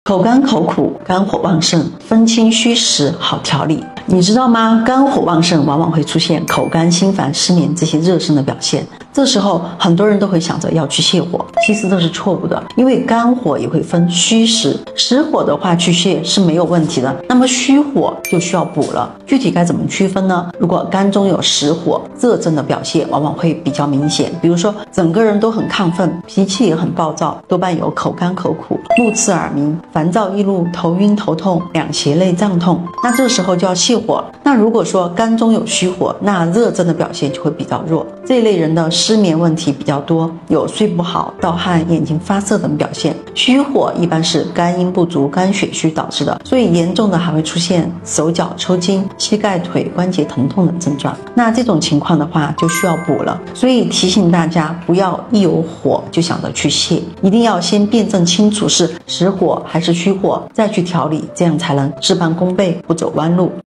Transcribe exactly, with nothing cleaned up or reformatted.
口干口苦，肝火旺盛，分清虚实好调理。你知道吗？肝火旺盛往往会出现口干、心烦、失眠这些热身的表现。这时候很多人都会想着要去泻火，其实这是错误的，因为肝火也会分虚实，实火的话去泻是没有问题的，那么虚火就需要补了。具体该怎么区分呢？如果肝中有实火，热症的表现往往会比较明显，比如说整个人都很亢奋，脾气也很暴躁，多半有口干口苦、目刺耳鸣、烦躁易怒、头晕头痛、两胁内胀痛，那这时候就要泻火。那如果说肝中有虚火，那热症的表现就会比较弱。这一类人的失眠问题比较多，有睡不好、盗汗、眼睛发涩等表现。虚火一般是肝阴不足、肝血虚导致的，所以严重的还会出现手脚抽筋、膝盖腿关节疼痛等症状。那这种情况的话就需要补了。所以提醒大家，不要一有火就想着去泻，一定要先辩证清楚是实火还是虚火，再去调理，这样才能事半功倍，不走弯路。